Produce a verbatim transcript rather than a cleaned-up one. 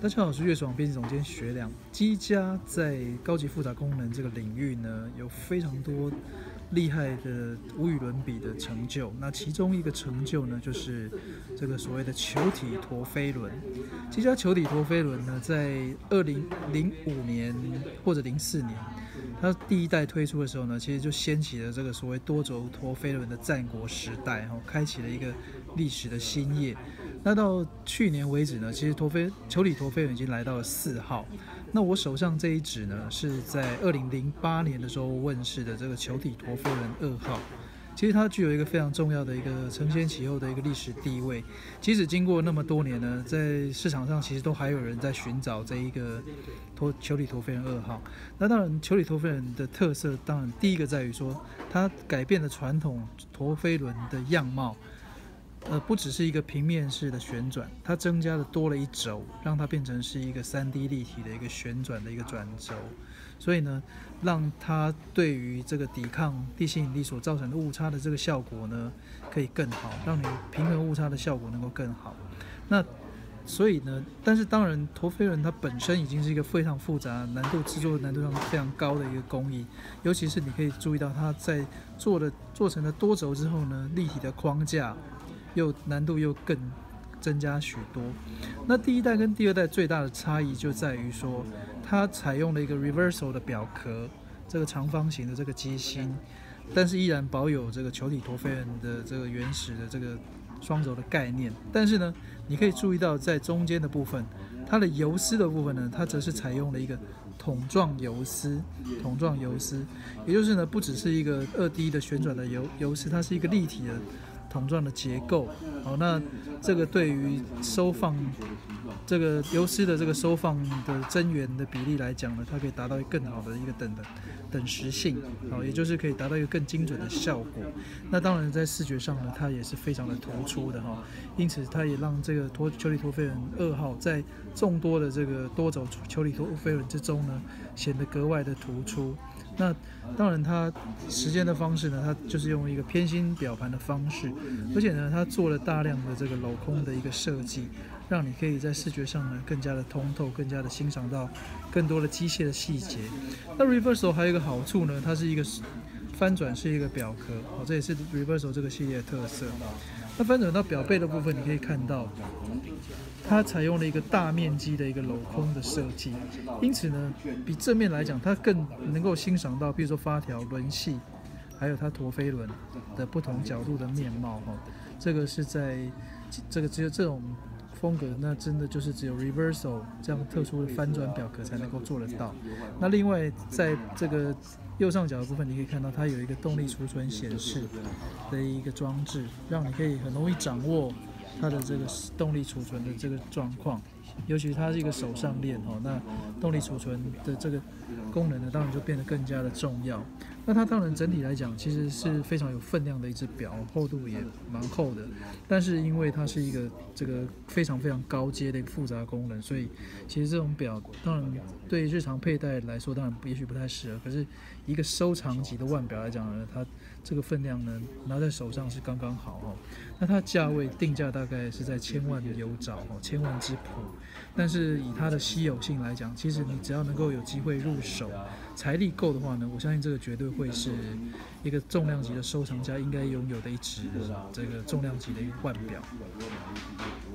大家好，我是乐手网编辑总监学良。机加在高级复杂功能这个领域呢，有非常多厉害的无与伦比的成就。那其中一个成就呢，就是这个所谓的球体陀飞轮。机加球体陀飞轮呢，在二零零五年或者零四年，它第一代推出的时候呢，其实就掀起了这个所谓多轴陀飞轮的战国时代，哦，开启了一个历史的新页。那到去年为止呢，其实陀飞球体陀飞轮已经来到了四号。那我手上这一指呢，是在二零零八年的时候问世的这个球体陀飞轮二号。其实它具有一个非常重要的一个承先启后的一个历史地位。即使经过那么多年呢，在市场上其实都还有人在寻找这一个陀球体陀飞轮二号。那当然，球体陀飞轮的特色，当然第一个在于说，它改变了传统陀飞轮的样貌。呃，不只是一个平面式的旋转，它增加了多了一轴，让它变成是一个 三 D 立体的一个旋转的一个转轴，所以呢，让它对于这个抵抗地心引力所造成的误差的这个效果呢，可以更好，让你平衡误差的效果能够更好。那所以呢，但是当然，陀飞轮它本身已经是一个非常复杂、难度制作难度上非常高的一个工艺，尤其是你可以注意到它在做了做成了多轴之后呢，立体的框架。又难度又更增加许多。那第一代跟第二代最大的差异就在于说，它采用了一个 reversal 的表壳，这个长方形的这个机芯，但是依然保有这个球体陀飞轮的这个原始的这个双轴的概念。但是呢，你可以注意到在中间的部分，它的游丝的部分呢，它则是采用了一个桶状游丝，桶状游丝，也就是呢，不只是一个二 D 的旋转的游游丝，它是一个立体的。桶状的结构，好，那这个对于收放这个游丝的这个收放的增源的比例来讲呢，它可以达到更好的一个等的等时性，好，也就是可以达到一个更精准的效果。那当然在视觉上呢，它也是非常的突出的哈，因此它也让这个陀球体陀飞轮二号在众多的这个多轴球体陀飞轮之中呢，显得格外的突出。那当然，它实践的方式呢，它就是用一个偏心表盘的方式，而且呢，它做了大量的这个镂空的一个设计，让你可以在视觉上呢更加的通透，更加的欣赏到更多的机械的细节。那 Reversal 还有一个好处呢，它是一个翻转是一个表壳，哦，这也是 Reversal 这个系列的特色。那翻转到表背的部分，你可以看到。它采用了一个大面积的一个镂空的设计，因此呢，比正面来讲，它更能够欣赏到，比如说发条、轮系，还有它陀飞轮的不同角度的面貌哈。这个是在这个只有这种风格，那真的就是只有 Reversal 这样特殊的翻转表壳才能够做得到。那另外，在这个右上角的部分，你可以看到它有一个动力储存显示的一个装置，让你可以很容易掌握。它的这个动力储存的这个状况，尤其它是一个手上链哦，那动力储存的这个功能呢，当然就变得更加的重要。那它当然整体来讲，其实是非常有分量的一只表，厚度也蛮厚的。但是因为它是一个这个非常非常高阶的一个复杂功能，所以其实这种表当然对日常佩戴来说，当然也许不太适合。可是一个收藏级的腕表来讲呢，它这个分量呢，拿在手上是刚刚好哦。那它价位定价大概是在千万有找哦，千万之谱。但是以它的稀有性来讲，其实你只要能够有机会入手，财力够的话呢，我相信这个绝对会是一个重量级的收藏家应该拥有的一只这个重量级的一个腕表。